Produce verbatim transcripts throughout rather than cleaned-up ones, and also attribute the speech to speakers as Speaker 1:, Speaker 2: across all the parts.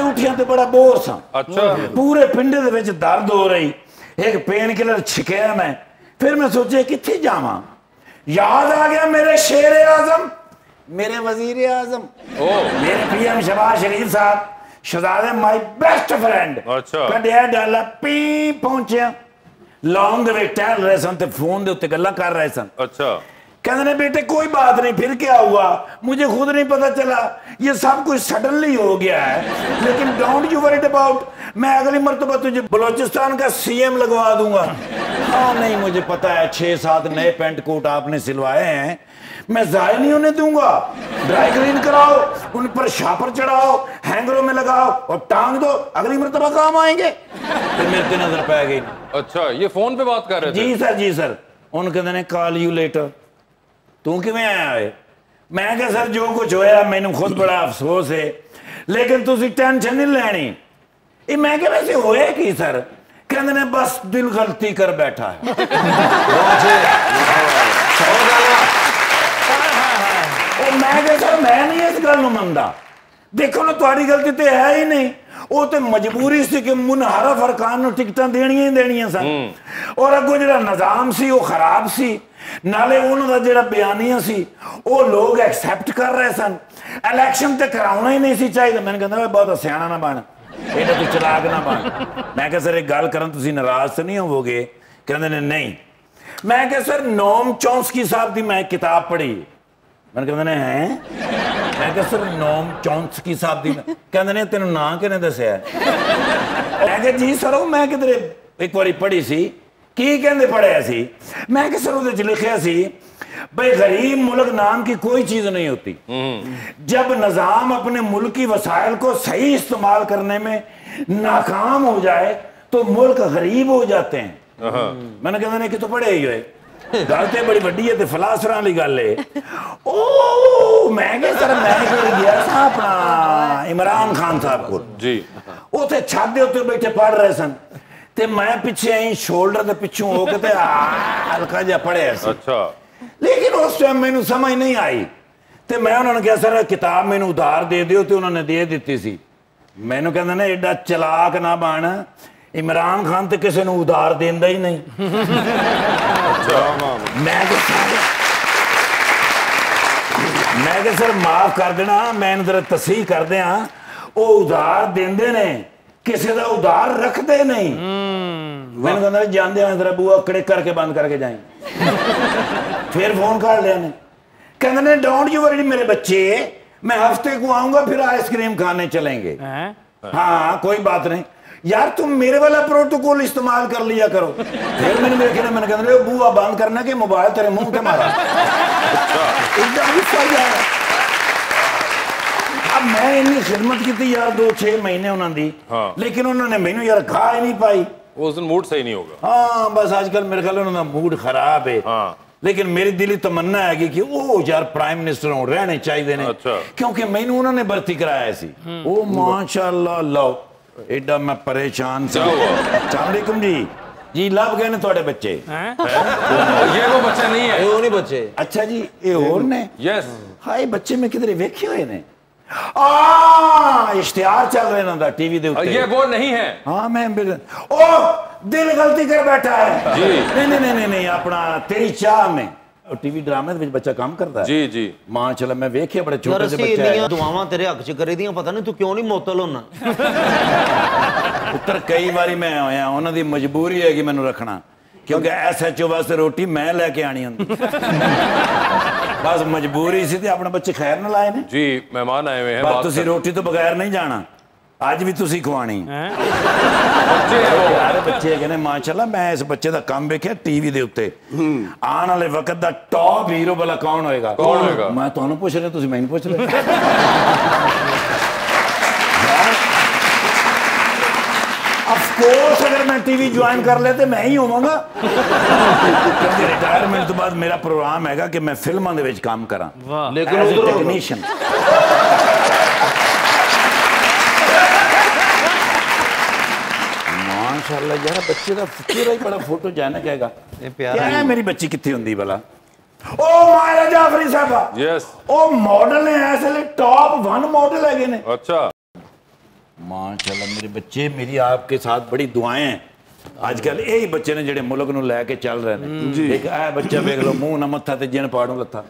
Speaker 1: उठिया तो बड़ा बोर सा।
Speaker 2: अच्छा।
Speaker 1: पूरे पिंडे दे विच दर्द हो रही, एक पेन किलर छिकया मैं। फिर मैं सोचे किथे जावां, याद आ गया मेरे शेर आजम, मेरे वजीर आजम, मेरे पीएम शहबाज शरीफ साहब, शहजादे माई बेस्ट फ्रेंड।
Speaker 2: अच्छा।
Speaker 1: कढ़िया डाला पी पहुंचया, लॉन दे विच टहल रहे सन ते फोन दे उत्ते गल्लां कर रहे सन।
Speaker 2: अच्छा।
Speaker 1: कहते ने बेटे कोई बात नहीं, फिर क्या हुआ मुझे खुद नहीं पता चला, ये सब कुछ सडनली हो गया है, लेकिन डोंट यू वरीड अबाउट, मैं अगली मरतबा तुझे बलोचिस्तान का सीएम लगवा दूंगा। हाँ नहीं मुझे पता है, छह सात नए पेंट कोट आपने सिलवाए हैं, मैं जाया नहीं होने दूंगा, ड्राई क्लीन कराओ, उन पर शापर चढ़ाओ, हैंगरों में लगाओ और टांग दो, अगली मरतबा काम आएंगे। तो मेरे ते नजर पै गई।
Speaker 2: अच्छा, ये फोन पे बात कर रहे थे?
Speaker 1: जी सर जी सर। उन कहते ने कॉल यू लेटर, तू किवें आया है? मैं क्या सर जो कुछ होया मैनू खुद बड़ा अफसोस है, लेकिन तुसी टेंशन नहीं लेनी। ये मैं क्या वैसे होया की सर? कहते ने बस दिल गलती कर बैठा है। मैं क्या सर मैं नहीं इस गल नूं मनदा, देखो ना तुहाडी गलती तो है ही नहीं, वो तो मजबूरी सी कि मुनहरफ अरकान नूं टिकटां देनियां ही देनियां सन, और अगों जिहड़ा निजाम सी वो खराब सी, नाले उन्हां दा जिहड़ा बयानिया सी वो लोग एक्सेप्ट कर रहे सन, इलैक्शन ते कराउणा ही नहीं सी चाहिए। मैंने कहंदा बहुत सियाणा ना बन, एडा तू चलाक ना बन। मैं कहा सर एक गल करन तुसीं नाराज तो नहीं होवोगे? कहंदे ने नहीं। मैं कहा सर नोम चॉम्स्की साहब दी मैं किताब पढ़ी। मैंने कहंदे ने हैं? मैं कहा सर नोम चॉम्स्की साहब दी, कहंदे ने तेनों नां किहने दस्सिया? मैं कहा जी सर मैं किधरे एक बारी पढ़ी सी, की कहंदे पढ़िया सी? मैं कहा सर उहदे च लिखिया सी भाई गरीब मुल्क नाम की कोई चीज नहीं होती, जब निजाम अपने मुल्क की वसाइल को सही इस्तेमाल करने में नाकाम हो जाए तो मुल्क गरीब हो जाते हैं। मैंने कहंदे ने कि तो पढ़े ही हुए गल तो बड़ी वड्डी है, फिलासफर वाली गल है। ओ मैं क्या सर मैं गया था अपना इमरान खान साहब को
Speaker 2: जी,
Speaker 1: उथे छत दे उत्ते बैठे पढ़ रहे सन, ते मैं पिछे आई शोल्डर के पिछों हो के ते हल्का जिहा पढ़िया सी।
Speaker 2: अच्छा।
Speaker 1: लेकिन उस टाइम मैनू समझ नहीं आई, ते मैं उन्होंने कहा सर किताब मैनू उधार दे दियो, ते उन्होंने दे दी सी। मैनू कहंदे ने एडा चलाक ना बन, इमरान खान तो किसी को उधार देंदा ही नहीं। मैं मैं क्या सर माफ कर देना, मैं जरा तसीह कर दिया, वो उधार देंदे ने किसी का उधार रखते नहीं। मैंने कहना जानते हैं जरा बुआ कड़े करके बंद करके जाए। फिर फोन कर लिया ने, कहते ने डोंट यू वरी मेरे बच्चे, मैं हफ्ते को आऊंगा फिर आइसक्रीम खाने चलेंगे। हाँ कोई बात नहीं यार, तुम मेरे वाला प्रोटोकॉल इस्तेमाल कर लिया करो। फिर मैंने देखे ना, मैंने कहना बुआ बंद करना के मोबाइल तेरे मुंह पे मारा। अब मैं इन्नी खिदमत की थी यार दो छह महीने उन्होंने, हाँ। लेकिन उन्होंने मैनू यार खा ही नहीं पाई।
Speaker 2: उस दिन मूड सही नहीं होगा।
Speaker 1: हाँ बस आजकल मेरे ख्याल उन्होंने मूड खराब है। हाँ। लेकिन मेरी दिली तमन्ना है कि वो यार प्राइम मिनिस्टर हो रहने चाहिए ने। अच्छा। क्योंकि मैनू उन्होंने भर्ती कराया सी। ओ माशाअल्लाह लो एडा मैं परेशान सा। अस्सलाम वालेकुम जी। जी लभ गए ने थोड़े बच्चे?
Speaker 2: ये वो बच्चे नहीं है, वो नहीं बच्चे।
Speaker 1: अच्छा जी ये और ने?
Speaker 2: यस।
Speaker 1: हाय बच्चे में किधरे वेखे हुए ने? आ इश्तिहार चल रहे ना टीवी दे उत्ते।
Speaker 2: ये वो नहीं है।
Speaker 1: हाँ मैं ओ दिल गलती कर बैठा है जी। नहीं नहीं नहीं नहीं अपना तेरी चाह में टीवी ड्रामे दे विच बच्चा काम करता है जी जी। मां चला मैं वेखे बड़े छोटे से बच्चे है।
Speaker 3: दुआवां तेरे हक च करे दियां, पता नहीं तू क्यों नहीं मुअत्तल होना।
Speaker 1: पुत्र कई बारी मैं होया, उन्हां दी मजबूरी है कि मैनू रखना, क्योंकि एसएचओ वास्ते रोटी मैं लेके आनी होंदी। बस मजबूरी सी, अपने बच्चे खैर न लाए ने
Speaker 2: जी। मेहमान आए हुए हैं,
Speaker 1: बस तुसी रोटी तो बगैर नहीं जाना, आज भी तुसी खवानी। बच्चे है माशाल्लाह, मैं इस बच्चे का काम वेख्या टीवी दे उत्ते। आने वाले वक्त दा टॉप हीरो वाला कौन होएगा?
Speaker 2: कौन होएगा?
Speaker 1: मैं तुहानू पूछ रहा, तुसी मैनू पूछ रहे। ऑफकोर्स अगर मैं टीवी ज्वाइन कर ले तो मैं ही होवांगा, क्योंकि रिटायरमेंट तो बाद मेरा प्रोग्राम हैगा कि मैं फिल्मां दे विच काम करा, लेकिन एज ए टेक्नीशियन। माशाल्लाह यार बच्चे का चेहरा ही बड़ा फोटो जाना कहेगा क्या है, मेरी बच्ची कितनी होंदी भला? ओ मायरा जाफरी साहब।
Speaker 2: यस।
Speaker 1: ओ मॉडल ने ऐसे टॉप वन मॉडल है ने।
Speaker 2: अच्छा।
Speaker 1: माशाल्लाह मेरे बच्चे, मेरी आपके साथ बड़ी दुआएं हैं। आजकल यही बच्चे ने जेडे मुल्क नूं लैके चल रहे हैं। एक ऐ बच्चा देख लो, मुंह ना मत्था ते जिन पाड़ू लत्था।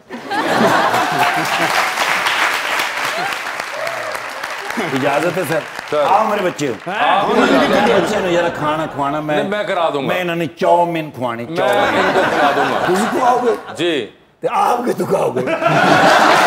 Speaker 1: इजाजत है सर? आओ मेरे बच्चे, बच्चे ने जरा खाना खुआना। मैं
Speaker 2: मैं करा दूंगा।
Speaker 1: मैं इन्होंने चाउमीन खुआनी।
Speaker 2: मैं इनको खिला दूंगा।
Speaker 1: तुम खुआओगे
Speaker 2: जी?
Speaker 1: आपके तो खाओगे।